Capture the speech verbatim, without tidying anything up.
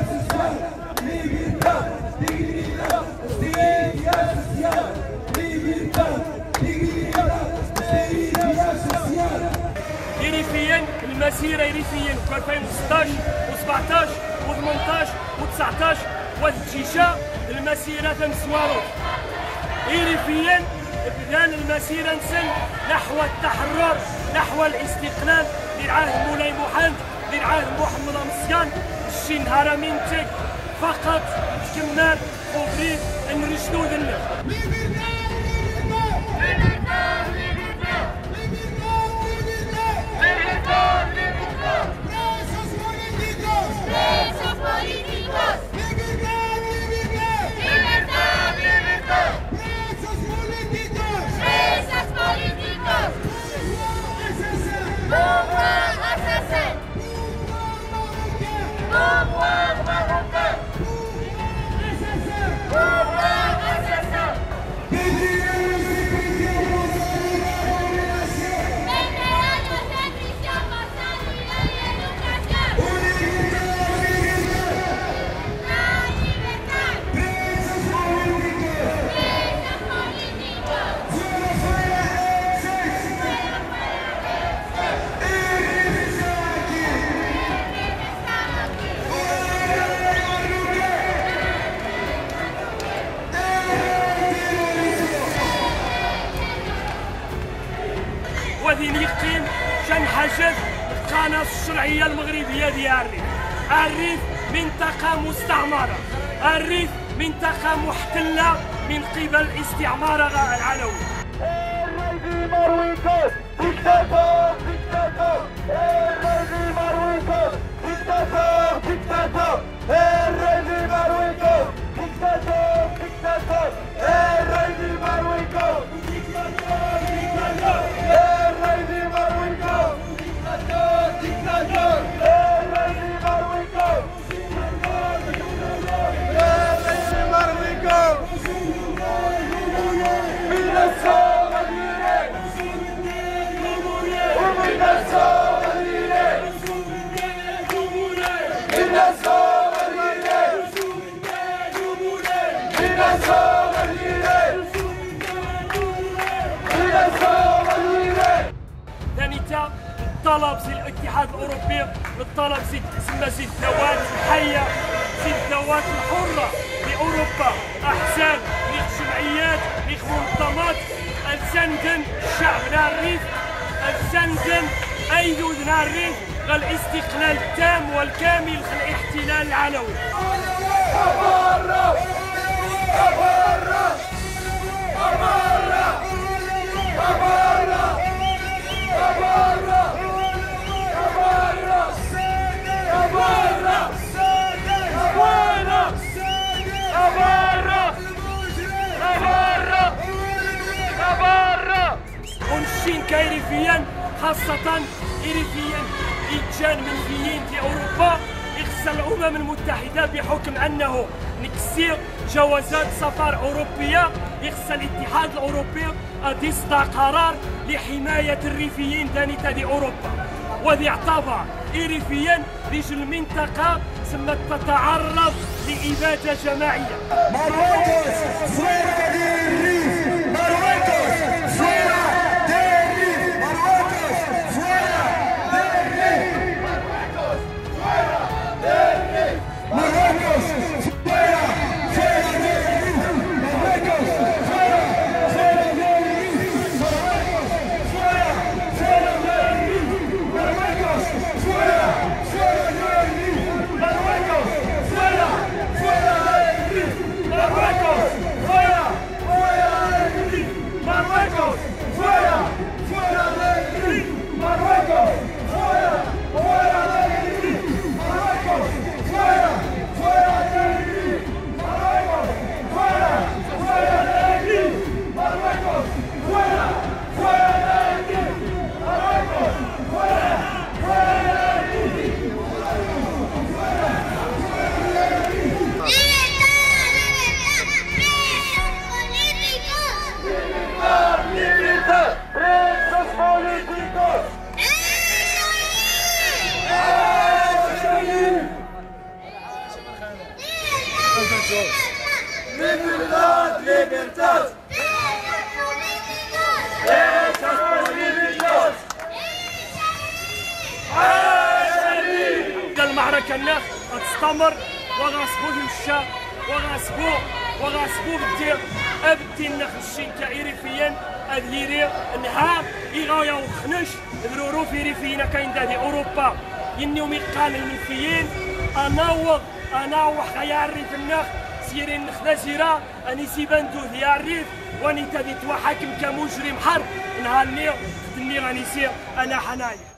ريفيا المسيره ريفيا في ألفين وستطاش وسبعطاش وثمنطاش وتسعطاش والجيشه المسيره تنسوارو ريفيا بدان المسيره نسن نحو التحرر نحو الاستقلال للعهد مولاي محمد للعهد محمد مصيان الشي نهار من تك فقط تكمل وبريد نرشدو ذنب وذي يقيم شن حاجات القناة الشرعية المغربية ديال الريف. الريف منطقة مستعمرة، الريف منطقة محتلة من قبل الاستعمار العلوي. ثانيتا الطلب سي الاتحاد الاوروبي الطلب سي تسمى سي الذوات الحيه سي الذوات الحره لاوروبا احزاب ليك جمعيات ليك منظمات السندن الشعب نهار الريف السندن ايدود نهار الريف الاستقلال التام والكامل الاحتلال العلوي. ونشين كايريفيا خاصة إيريفيا إتجان منفيين في أوروبا يخص الأمم المتحدة بحكم أنه نكسير جوازات سفر أوروبية يخص الاتحاد الأوروبي أدي إصدار قرار لحماية الريفيين دانيتا دي أوروبا وذي اعتبر إيريفيا رجل المنطقة ثم تتعرض لإبادة جماعية. ماروكوس فورا ديال الريف، ماروكوس فورا ديال الريف، ماروكوس فورا ديال الريف، ماروكوس فورا ديال الريف، ماروكوس فورا فورا ديال الريف، ماروكوس فورا فورا ديال الريف، ماروكوس فورا فورا ديال الريف، ماروكوس فورا فورا ديال الريف، ماروكوس فورا فورا ديال الريف، ماروكوس فورا Liberdade, liberdade. المعركة الناس غتستمر وغنصبو المشا وغنصبو وغنصبو بالدير ابدي النخشين كايريفيا اديري نهار يغايا وخنش ذرورو في ريفينا كاين دادي اوروبا ينيوم يقال المنفيين اناوض اناوح غيا الريف النخ سيرين نخدا سيرا اني سيباندو ذي الريف واني تادي تواحكم كمجرم حرب نهار النيو النيو غني سير انا حنايا